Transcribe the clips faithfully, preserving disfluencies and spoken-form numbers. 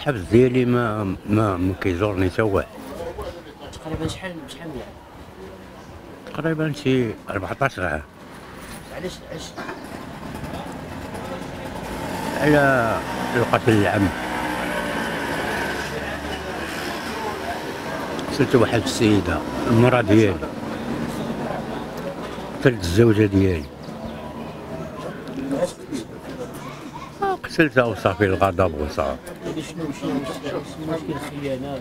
الحبس ديالي ما ما ما كيزورني حتى واحد. تقريبا شحال شحال من عام؟ تقريبا شي أربعطاش عام. علاش علاش؟ على القتل العمد. قتلت واحد السيدة المرأة ديالي، قتلت الزوجة ديالي، قتلتها وصافي الغضب وصافي. شنو شنو مشكل الخيانه؟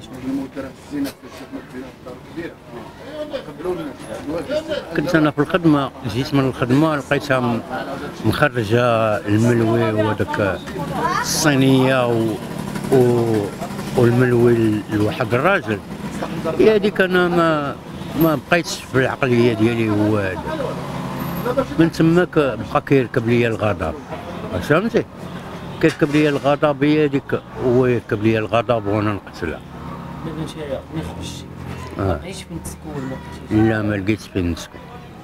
كنت انا في الخدمه، جيت من الخدمه لقيتها م- مخرجه الملوي وهذاك الصينيه و... و... والملوي لواحد الراجل. هي هذيك انا ما ما بقيتش في العقليه ديالي هو هذا. من تماك بقى كيركب ليا الغضب، فهمتي؟ كيركب ليا الغضب، هي هذيك هو يركب ليا الغضب وانا نقتلها. دابا انت ملي خرجتي آه. لقيتيش فين تسكن ولا ما لقيتيش؟ لا ما لقيتش فين نسكن.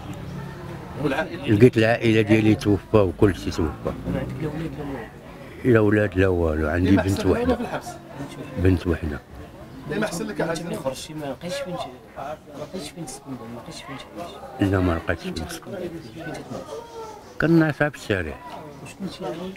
لقيت العائله ديالي توفى وكل شيء توفى. ما عندك لا ولاد لا والو؟ لا ولاد لا والو، عندي بنت وحده. بنت وحده. ما احسن لك انت ملي خرجتي ما لقيتيش فين ت- ما لقيتيش فين تسكن، ما لقيتيش فين تعيش؟ لا ما لقيتش فين نسكن. فين تتنعس؟ كنعس في الشارع. واش كنتي يعني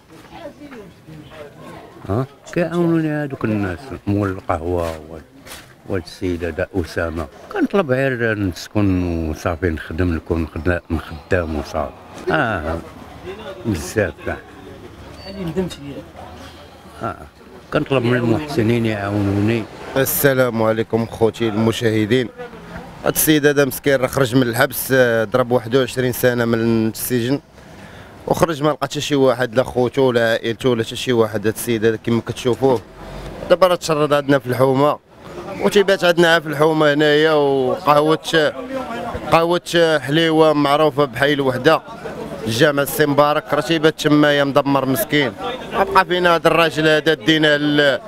ها كيعاونوني هذوك الناس مول القهوه وال- والد السيده دا اسامه. كنطلب غير نسكن وصافي، نخدم نكون خدا- خدام وصافي. اه بزاف كاع. شحال اللي ندمتي ديالك؟ اه كنطلب من المحسنين يعاونوني. السلام عليكم خوتي المشاهدين. هاد السيد هذا مسكين راه خرج من الحبس، آه، ضرب واحد وعشرين سنه من السجن وخرج، ما لقى حتى شي واحد، لا خوتو ولا عائلته ولا حتى شي واحد. هاد السيد هذا كما كتشوفوه دابا راه تشرد عندنا في الحومه وتيبات عندنا في الحومه هنايا، وقهوه قهوه حليوه معروفه بحي وحده الجامع السي مبارك راه تيبات تمايا مدمر مسكين. بقى فينا هذا الراجل هذا دينا ال-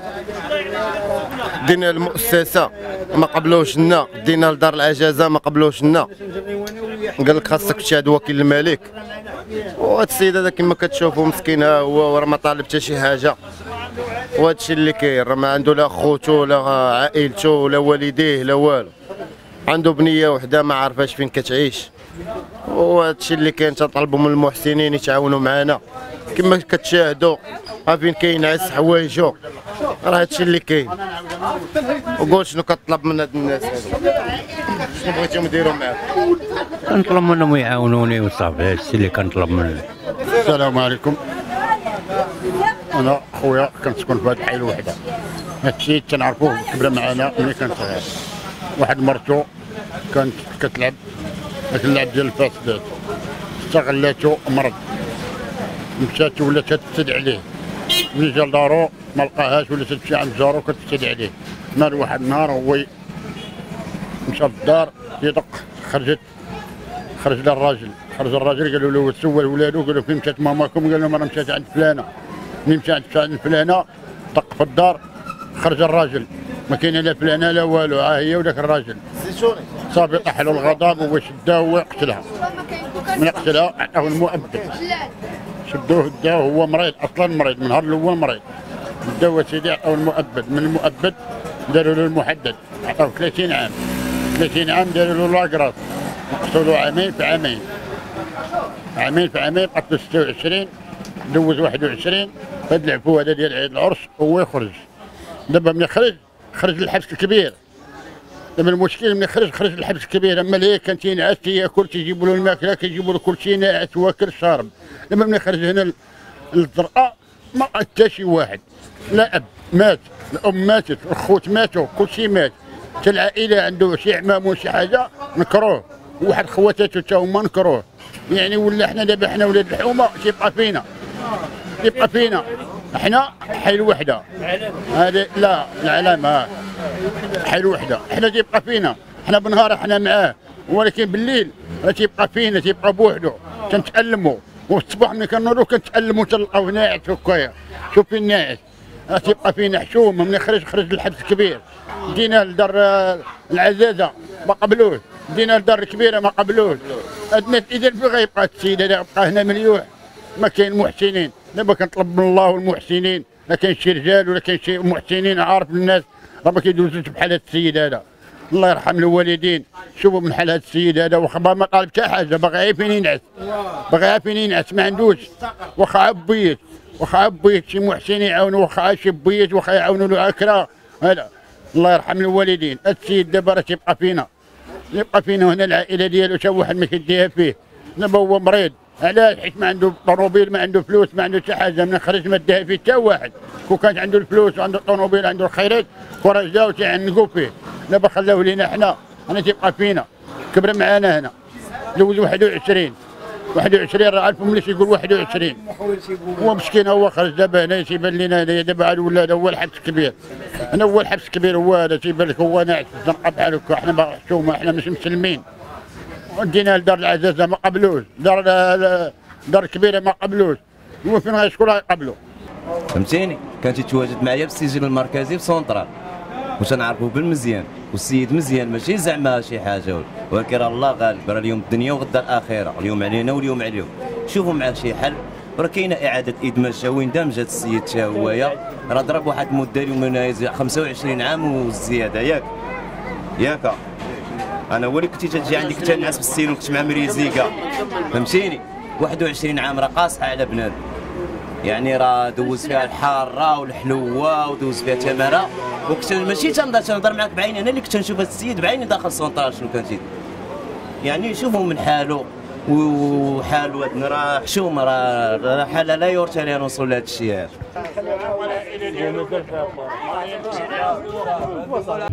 دينا المؤسسه ما قبلوش لنا، دينا لدار الاجازه ما قبلوش لنا، قال لك خاصك تشهد وكيل الملك. وهذا السيد هذا كما كتشوفوا مسكين ها هو راه ما طالب حتى شي حاجه، وهذا الشيء اللي كاين راه ما عنده لا خوتو لا عائلته ولا والديه لا والو، عنده بنيه وحده ما عارفاش فين كتعيش. وهذا الشيء اللي كاين، تنطلبوا من المحسنين يتعاونوا معنا كما كتشاهدوا ها فين كينعس حوايجو، راه هذا الشيء اللي كاين. وقول شنو كطلب من هاد الناس هادو، شنو بغيتيهم يديروا معاك؟ كنطلب منهم يعاونوني وصافي، هذا الشيء اللي كنطلب منهم. السلام عليكم. انا خويا كنسكن في هذه الحي الوحده. هذا الشيء تنعرفوه كبر معنا ملي كان صغير. واحد مرتو كانت كتلعب داك اللعب ديال الفاسدات، استغلاتو مرض، مشات ولات تفسد عليه، ملي جا لدارو ما لقاهاش ولات تمشي عند جارو كتفسد عليه. نار واحد النهار هو مشى للدار يدق، خرجت خرج له الراجل، خرج الراجل قالوا له سول ولادو، قالوا فين مشات ماماكم؟ قال لهم انا مشات عند فلانه. ملي مشى عند عند فلانه دق في الدار، خرج الراجل ما كاين لا فلانه لا والو، ها هي وذاك الراجل صافي طاح له الغضب وشداه ويقتلها. من يقتلها عطاه المؤبد، شدوه داوه هو مريض اصلا، مريض من نهار الاول مريض، داوه سيدي عطاو المؤبد، من المؤبد داروا له المحدد، عطاوه ثلاثين عام، ثلاثين عام داروا له لاكراس، قتلوا عامين في عامين، عامين في عامين قتلوا ستة وعشرين، دوز واحد وعشرين. هاد العفو هذا ديال عيد العرس هو يخرج. دابا ملي خرج خرج للحبس الكبير. دابا المشكل ملي خرج خرج للحبس الكبير، اما اللي كان تينعس تياكل، تيجيبوا له الماكله، كيجيبوا له كل شيء ناعس واكل شارب. دابا ملي خرج هنا للزرقاء ما حتى شي واحد، لا اب مات، الام ماتت، الخوت ماتوا، كل شيء مات، حتى العائله عنده شي عمام وشي حاجه نكروه، وواحد خواتاتو تا هما نكروه. يعني ولا حنا دابا حنا ولاد الحومه تيبقى فينا، يبقى فينا احنا حي الوحده هذه، لا العلامه حي الوحده، احنا تيبقى فينا، احنا بالنهار احنا معاه، ولكن بالليل تيبقى فينا، تيبقى بوحدو، تنتألموا. والصباح ملي كنوضو كنتألموا تلقاوه ناعس هكايا، شوفي الناعس تيبقى فينا حشومه. ملي خرج خرج للحبس الكبير، دينا لدار العزازه ما قبلوش، دينا لدار الكبيره ما قبلوش. الناس اذا فين غيبقى السيد هذا؟ بقى هنا مليوح، ما كاين محسنين. دابا كنطلب من الله والمحسنين لا كاين شي رجال ولا كاين شي محسنين عارف الناس راه ما كيدوزوش بحال هذا السيد هذا. الله يرحم الوالدين. شوفوا من حال هذا السيد هذا واخا ما طالب حتى حاجه، باغي غير فين ينعس، باغي غير فين ينعس، ما عندوش واخا عبيت واخا عبيت شي محسن يعاونوا، واخا شي بيت واخا يعاونوا له عكره هذا. الله يرحم الوالدين. هذا السيد دابا راه تيبقى فينا، يبقى فينا هنا العائله ديالو حتى واحد ما كيديها فيه. دابا هو مريض، علاش؟ حيت ما عنده طوموبيل، ما عنده فلوس، ما عنده حتى حاجه، من خرج ما داها فيه حتى واحد. كون كانت عنده الفلوس وعنده الطوموبيل عنده الخيرات كون جاو تيعنقوا فيه. دابا خلاوه لينا حنا، انا تيبقى فينا، كبر معانا هنا. جوز واحد وعشرين واحد وعشرين راه عارفهم ملي تيقول واحد وعشرين. هو مسكين هو خرج دابا هنا تيبان لنا هنايا دابا عاد ولا هذا هو الحبس الكبير. انا هو الحبس الكبير هو هذا تيبان لك هو ناعس في الزنقه بحال هكا. حنا باغي حشومه، حنا مش مسلمين. ودينا لدار العزازه ما قبلوش، دار دار الكبيره ما قبلوش. هو فين غيشكون يقبلوا؟ فهمتيني؟ كان تيتواجد معايا في السجن المركزي في سونطرال وتنعرفو بالمزيان، والسيد مزيان ماشي زعما شي حاجه، ولكن راه الله غالب، راه اليوم الدنيا وغدا الاخره، اليوم علينا واليوم عليهم. شوفوا معاه شي حل، راه كاينه اعاده ادماج وين دام جات السيد حتى هويا، راه ضرب واحد المده اليوم خمسة وعشرين عام وزياده. ياك ياك انا هو اللي كنتي تجي عندي كنت نعس بالسين وكنت مع مريزيكا، فهمتيني؟ واحد وعشرين عام راه قاصحه على بنادم، يعني راه دوز فيها الحاره والحلوه ودوز فيها تماره، وكنت ماشي تنهضر تنهضر معاك بعيني، انا اللي كنت نشوف هذا السيد بعيني داخل سونطرال شنو كان تيدير. يعني شوفوا من حاله وحال ودنا راه حشومه، راه حاله لا يرثى لها نوصلوا لهذا الشيء هذا.